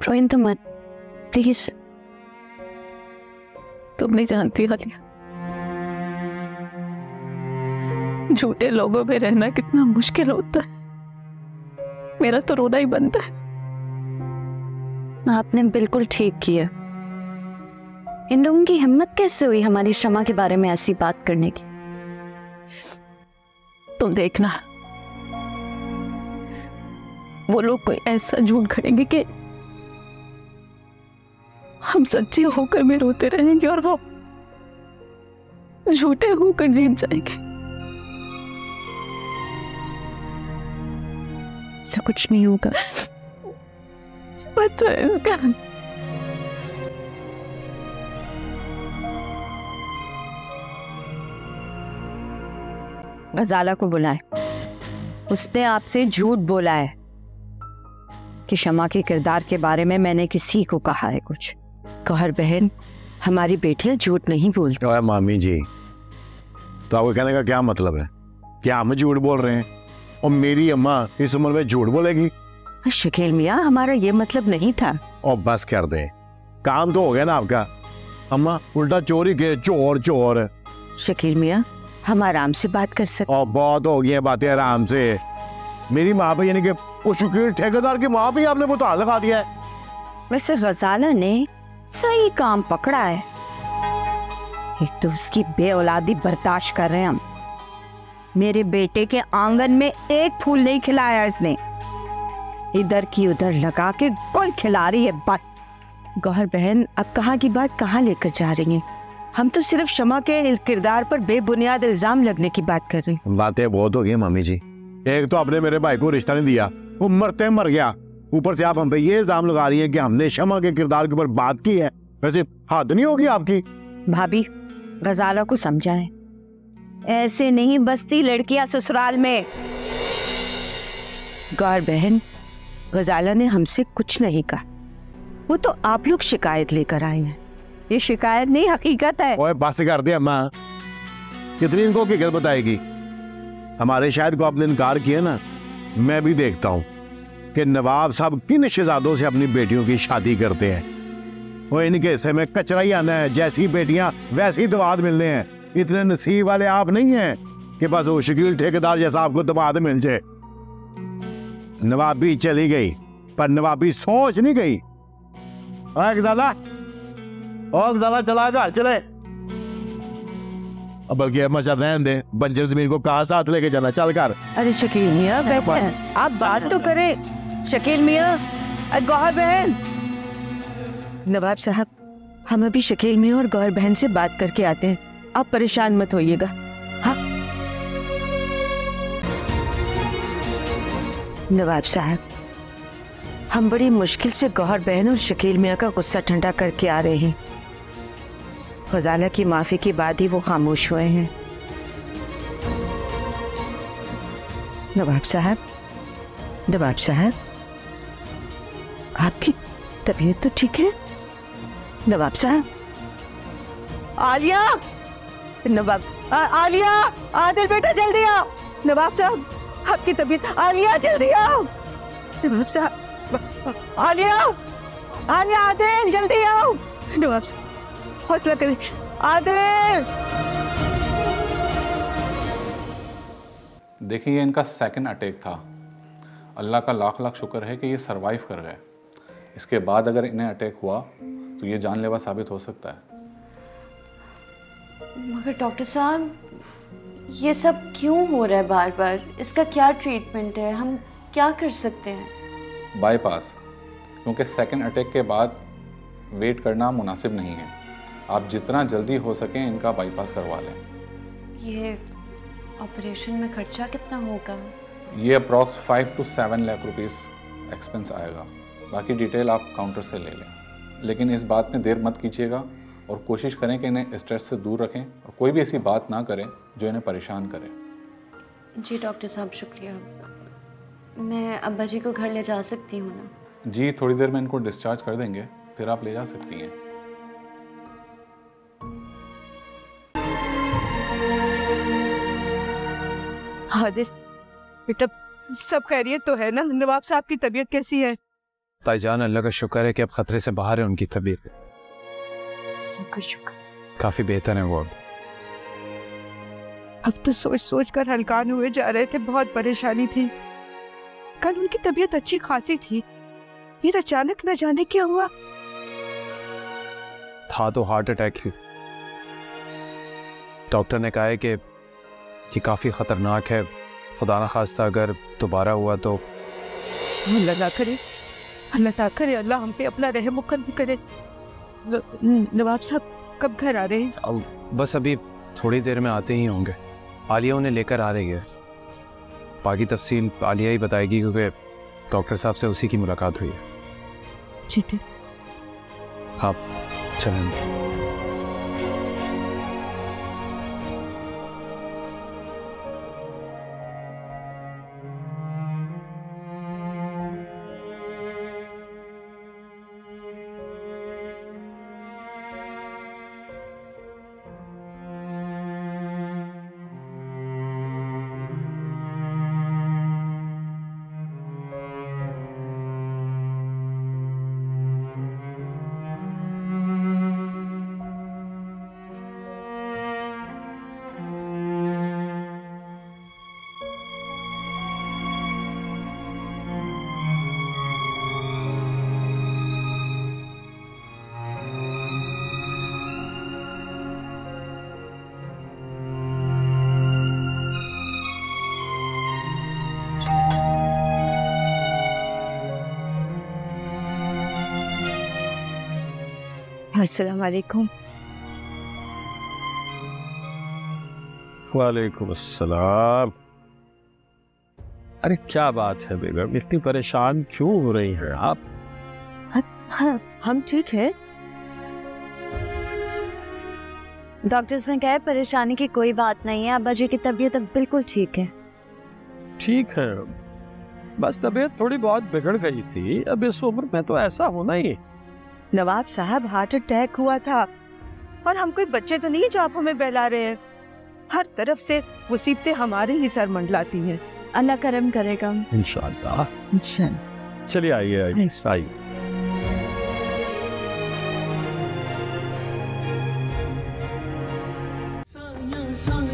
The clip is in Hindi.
रोइन तो मत प्लीज। तुम नहीं जानती आलिया, झूठे लोगों में रहना कितना मुश्किल होता है। मेरा तो रोना ही बनता है। आपने बिल्कुल ठीक किया। इन लोगों की हिम्मत कैसे हुई हमारी शमा के बारे में ऐसी बात करने की? तुम देखना, वो लोग कोई ऐसा झूठ खड़ेंगे कि हम सच्चे होकर भी रोते रहेंगे और वो झूठे होकर जीत जाएंगे। ऐसा कुछ नहीं होगा। पता है इसका। गजाला को बुलाए। उसने आपसे झूठ बोला है कि शमा के किरदार के बारे में मैंने किसी को कहा है कुछ। गौहर बहन, हमारी बेटियां झूठ नहीं बोलती। ओए मामी जी, तो आपको कहने का क्या मतलब है? क्या हम झूठ बोल रहे हैं और मेरी अम्मा इस उम्र में झूठ बोलेगी? शकील मियाँ, हमारा ये मतलब नहीं था। और बस कर दे, काम तो हो गया ना आपका। अम्मा उल्टा चोरी के चोर चोर। शकील मियाँ, हम आराम से बात कर सकते। और बहुत हो गई है बातें आराम से। मेरी माँ पे यानी कि उस शकील ठेकेदार की माँ पे आपने बुतान लगा दिया है। वैसे गजाला ने सही काम पकड़ा है। एक तो उसकी बेऔलादी बर्दाश्त कर रहे हैं हम। मेरे बेटे के आंगन में एक फूल नहीं खिलाया इसने, इधर की उधर लगा के गुल खिला रही है बस। गौहर बहन, अब कहाँ की बात कहाँ लेकर जा रही हैं? हम तो सिर्फ शमा के किरदार पर बेबुनियाद इल्जाम लगने की बात कर रहे हैं। बातें बहुत हो गई मम्मी जी। एक तो आपने मेरे भाई को रिश्ता नहीं दिया, वो मरते मर गया। ऊपर से आप हम पे ये इल्जाम लगा रही है कि हमने शमा के किरदार के ऊपर बात की है। वैसे हद नहीं होगी आपकी? भाभी, गजाला को समझाएं, ऐसे नहीं बसती लड़कियां ससुराल में। गौहर बहन, गजाला ने हमसे कुछ नहीं कहा, वो तो आप लोग शिकायत लेकर आए हैं। ये शिकायत नहीं, हकीकत है। ओए बस कर दे अम्मा, कितनी इनको हकीकत बताएगी? हमारे शायद को आपने इनकार किया ना, मैं भी देखता हूँ कि नवाब साहब किन शहजादों से अपनी बेटियों की शादी करते हैं। वो इनके हिस्से में कचरा ही आना है, जैसी बेटियां वैसी दवाद मिलने हैं। इतने नसीब वाले आप नहीं हैं कि बस वो शकील ठेकेदार जैसा आपको दवाद मिल जाए। नवाबी चली गई पर नवाबी सोच नहीं गई। ज़्यादा चला घर चले। अब बल्कि अम्मा चल रहने दे, बंजर जमीन को कहाँ साथ लेके जाना, चल कर। अरे शकील मियाँ बैठे, आप बात तो करें। शकील मियाँ, गौहर बहन। नवाब साहब, हम अभी शकील मियाँ और गौहर बहन से बात करके आते हैं, आप परेशान मत होइएगा। हाँ नवाब साहब, हम बड़ी मुश्किल से गौहर बहन और शकील मियाँ का गुस्सा ठंडा करके आ रहे हैं। गजाला की माफी के बाद ही वो खामोश हुए हैं। नवाब साहब, नवाब साहब, आपकी तबीयत तो ठीक है? नवाब साहब, आलिया, नवाब, आलिया, आदिल बेटा जल्दी आओ। नवाब साहब, आपकी तबीयत, आलिया जल्दी आओ। नवाब साहब, आलिया, आलिया, आदिल जल्दी आओ। नवाब साहब, हौसला करें। आदिल, देखिए, ये इनका सेकंड अटैक था। अल्लाह का लाख लाख शुक्र है कि ये सरवाइव कर गए। इसके बाद अगर इन्हें अटैक हुआ तो ये जानलेवा साबित हो सकता है। मगर डॉक्टर साहब, ये सब क्यों हो रहा है बार बार? इसका क्या ट्रीटमेंट है? हम क्या कर सकते हैं? बाईपास, क्योंकि सेकंड अटैक के बाद वेट करना मुनासिब नहीं है। आप जितना जल्दी हो सके इनका बाईपास करवा लें। ये ऑपरेशन में खर्चा कितना होगा? ये approx 5 to 7 lakh rupees expense आएगा। बाकी डिटेल आप काउंटर से ले लें। लेकिन इस बात में देर मत कीजिएगा और कोशिश करें कि इन्हें स्ट्रेस से दूर रखें और कोई भी ऐसी बात ना करें जो इन्हें परेशान करे। जी डॉक्टर साहब, शुक्रिया। मैं अब्बा जी को घर ले जा सकती हूँ ना? जी, थोड़ी देर में इनको डिस्चार्ज कर देंगे, फिर आप ले जा सकती हैं। आदिल बेटा, सब खैरियत तो है ना? नवाब साहब की तबीयत कैसी है? ताईजान अल्लाह का शुक्र है कि अब खतरे से बाहर है उनकी तबीयत। शुक्र। काफी बेहतर है वो अब। अब तो सोच सोच कर हलकान हुए जा रहे थे, बहुत परेशानी थी। कल उनकी तबीयत अच्छी खासी थी, फिर अचानक न जाने क्या हुआ। था तो हार्ट अटैक ही। डॉक्टर ने कहा है कि ये काफी खतरनाक है, खुदा ना खास्ता अगर दोबारा हुआ तो। अल्लाह ना करे, अल्लाह ना करे, अल्लाह हम पे अपना रहम करम करे। नवाब साहब कब घर आ रहे हैं? बस अभी थोड़ी देर में आते ही होंगे। आलिया उन्हें लेकर आ रही है। बाकी तफसील आलिया ही बताएगी क्योंकि डॉक्टर साहब से उसी की मुलाकात हुई है। ठीक है। हाँ चलें। अस्सलाम वालेकुम। वालेकुम अस्सलाम। अरे क्या बात है बेगम, इतनी परेशान क्यों हो रही हैं आप? हाँ, हम ठीक है। डॉक्टर्स ने कहा है परेशानी की कोई बात नहीं है, अब्बा जी की तबीयत अब बिल्कुल ठीक है। ठीक है, बस तबीयत थोड़ी बहुत बिगड़ गई थी। अब इस उम्र में तो ऐसा होना ही। नवाब साहब हार्ट अटैक हुआ था और हम कोई बच्चे तो नहीं जो आप हमें बहला रहे हैं। हर तरफ से मुसीबतें हमारे ही सर मंडलाती हैं। अल्लाह करम करेगा इंशाअल्लाह। इंशाअल्लाह। चलिए आइए आइए आइए। Song